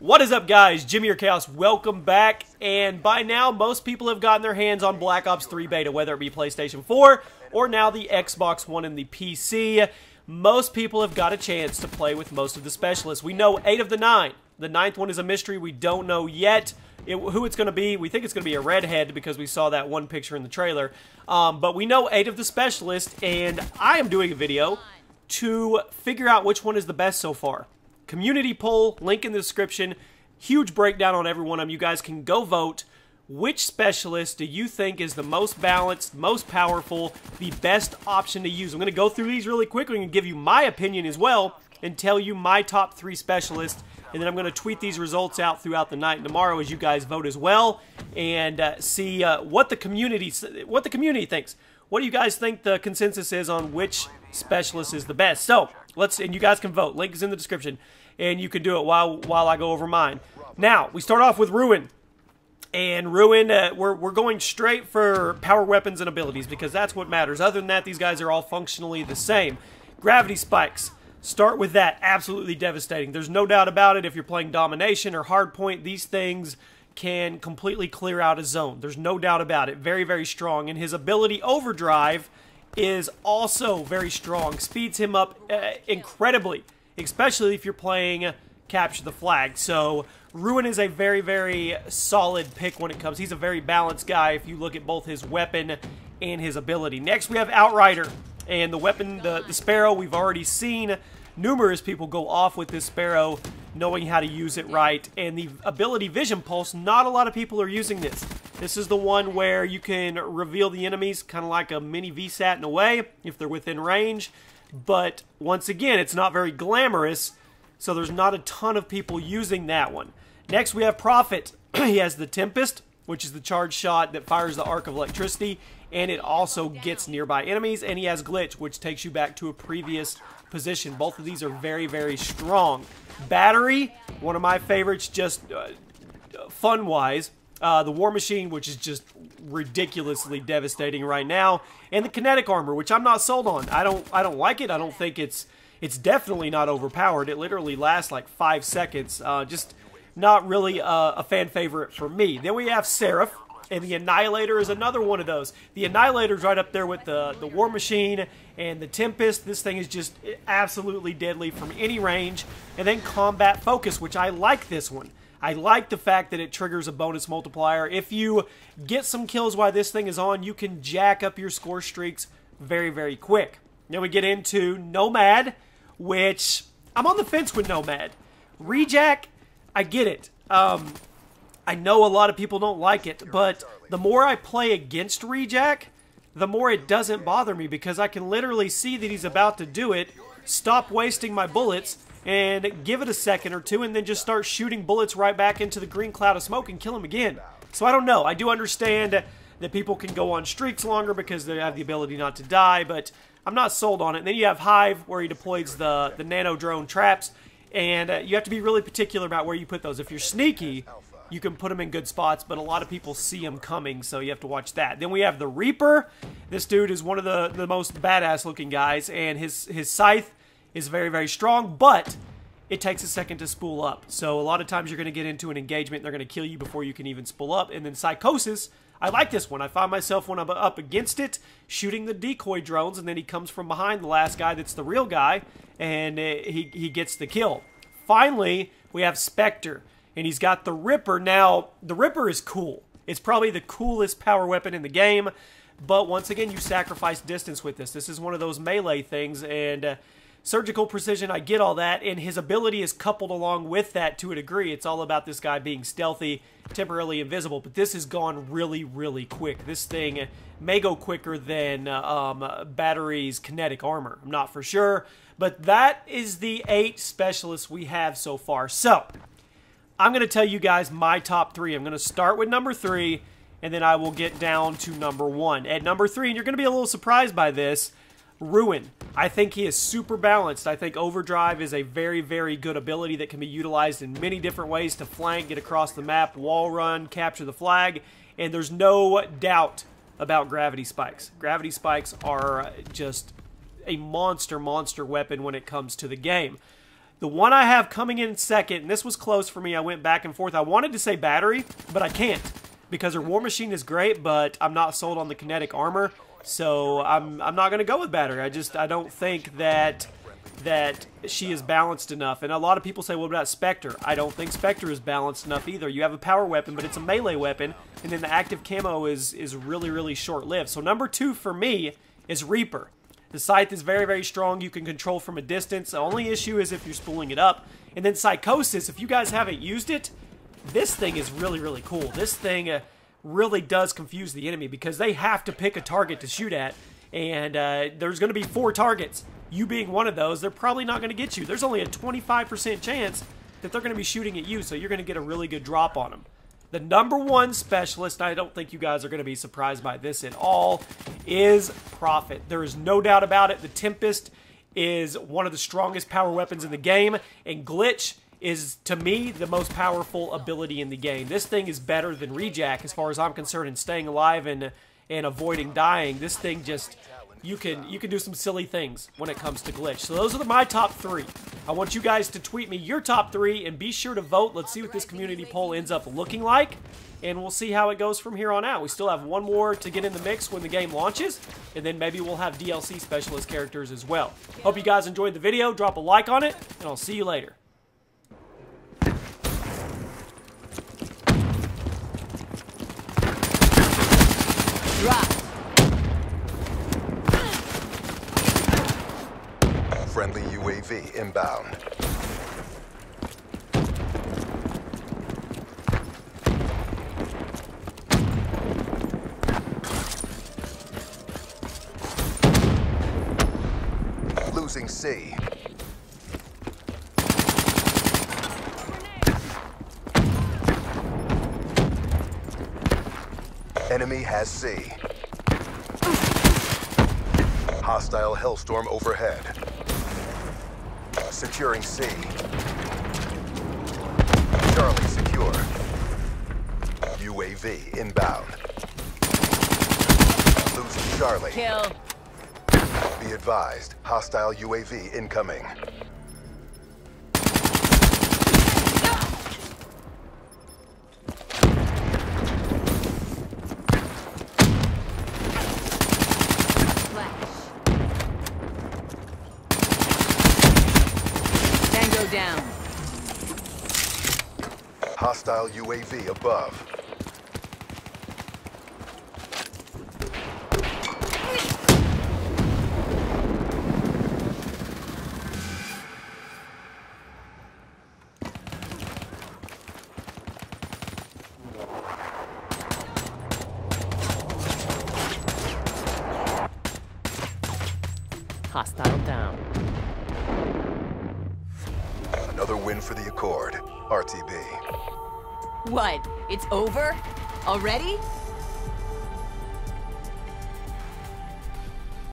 What is up, guys? Jimmy or Chaos, welcome back. And by now, most people have gotten their hands on Black Ops 3 beta, whether it be PlayStation 4 or now the Xbox One and the PC. Most people have got a chance to play with most of the specialists. We know 8 of the 9. The 9th one is a mystery. We don't know yet who it's going to be. We think it's going to be a redhead because we saw that one picture in the trailer. But we know 8 of the specialists, and I am doing a video to figure out which one is the best so far. Community poll, link in the description. Huge breakdown on every one of them. You guys can go vote. Which specialist do you think is the most balanced, most powerful, the best option to use? I'm going to go through these really quickly and give you my opinion as well and tell you my top 3 specialists. And then I'm going to tweet these results out throughout the night and tomorrow as you guys vote as well and see what the community thinks. What do you guys think the consensus is on which specialist is the best? So, and you guys can vote. Link is in the description. And you can do it while I go over mine. Now, we start off with Ruin. And Ruin, we're going straight for power weapons and abilities because that's what matters. Other than that, these guys are all functionally the same. Gravity spikes. Start with that. Absolutely devastating. There's no doubt about it. If you're playing Domination or Hardpoint, these things can completely clear out a zone. There's no doubt about it. Very, very strong. And his ability Overdrive is also very strong. Speeds him up incredibly, especially if you're playing Capture the Flag. So Ruin is a very, very solid pick when it comes. He's a very balanced guy if you look at both his weapon and his ability. Next, we have Outrider. And the weapon, the Sparrow, we've already seen numerous people go off with this Sparrow, knowing how to use it right. And the ability Vision Pulse, not a lot of people are using this. This is the one where you can reveal the enemies, kind of like a mini VSAT in a way, if they're within range. But once again, it's not very glamorous, so there's not a ton of people using that one. Next, we have Prophet. He has the Tempest, which is the charge shot that fires the arc of electricity, and it also gets nearby enemies, and he has Glitch, which takes you back to a previous position. Both of these are very, very strong. Battery, one of my favorites, just fun-wise. The War Machine, which is just ridiculously devastating right now, and the Kinetic Armor, which I'm not sold on. I don't like it. I don't think it's definitely not overpowered. It literally lasts like 5 seconds. Just not really a fan favorite for me. Then we have Seraph, and the Annihilator is another one of those. The Annihilator is right up there with the War Machine and the Tempest. This thing is just absolutely deadly from any range. And then Combat Focus, which I like this one. I like the fact that it triggers a bonus multiplier. If you get some kills while this thing is on, you can jack up your score streaks very, very quick. Then we get into Nomad, which I'm on the fence with Nomad. Rejack, I get it. I know a lot of people don't like it, but the more I play against Rejack, the more it doesn't bother me because I can literally see that he's about to do it, stop wasting my bullets, and give it a second or two, and then just start shooting bullets right back into the green cloud of smoke and kill him again. So I don't know. I do understand that people can go on streaks longer because they have the ability not to die, but I'm not sold on it. And then you have Hive, where he deploys the nano drone traps, and you have to be really particular about where you put those. If you're sneaky, you can put them in good spots, but a lot of people see them coming, so you have to watch that. Then we have the Reaper. This dude is one of the most badass looking guys, and his scythe is very, very strong, but it takes a second to spool up. So a lot of times you're going to get into an engagement, and they're going to kill you before you can even spool up. And then Psychosis, I like this one. I find myself when I'm up against it, shooting the decoy drones, and then he comes from behind the last guy that's the real guy, and he gets the kill. Finally, we have Spectre, and he's got the Ripper. Now, the Ripper is cool. It's probably the coolest power weapon in the game, but once again, you sacrifice distance with this. This is one of those melee things, and surgical precision, I get all that, and his ability is coupled along with that to a degree. It's all about this guy being stealthy, temporarily invisible, but this has gone really, really quick. This thing may go quicker than Battery's Kinetic Armor. I'm not for sure, but that is the 8 specialists we have so far. So, I'm going to tell you guys my top 3. I'm going to start with number 3, and then I will get down to number 1. At number 3, and you're going to be a little surprised by this, Ruin. I think he is super balanced. I think Overdrive is a very, very good ability that can be utilized in many different ways to flank, get across the map, wall run, capture the flag, and there's no doubt about Gravity Spikes. Gravity Spikes are just a monster weapon when it comes to the game. The one I have coming in second, and this was close for me, I went back and forth. I wanted to say battery, but I can't because her war machine is great, but I'm not sold on the kinetic armor, so I'm not going to go with battery. I don't think that she is balanced enough. And a lot of people say, what about Spectre? I don't think Spectre is balanced enough either. You have a power weapon, but it's a melee weapon, and then the active camo is really, really short-lived. So number 2 for me is Reaper. The scythe is very, very strong. You can control from a distance. The only issue is if you're spooling it up. And then Psychosis, if you guys haven't used it, this thing is really, really cool. This thing really does confuse the enemy because they have to pick a target to shoot at. And there's going to be 4 targets. You being one of those, they're probably not going to get you. There's only a 25% chance that they're going to be shooting at you, so you're going to get a really good drop on them. The number 1 specialist, I don't think you guys are going to be surprised by this at all, is Prophet. There is no doubt about it. The Tempest is one of the strongest power weapons in the game, and Glitch is, to me, the most powerful ability in the game. This thing is better than Rejack as far as I'm concerned in staying alive and avoiding dying. This thing just... You can do some silly things when it comes to Glitch. So those are my top 3. I want you guys to tweet me your top 3 and be sure to vote. Let's see what this community poll ends up looking like, and we'll see how it goes from here on out. We still have one more to get in the mix when the game launches, and then maybe we'll have DLC specialist characters as well. Hope you guys enjoyed the video. Drop a like on it, and I'll see you later. Drop. Friendly UAV inbound. Losing C. Enemy has C. Hostile Hellstorm overhead. Securing C. Charlie secure. UAV inbound. Losing Charlie. Kill. Be advised, hostile UAV incoming. Down. Hostile UAV above. Hostile down. Another win for the Accord. RTB. What? It's over? Already?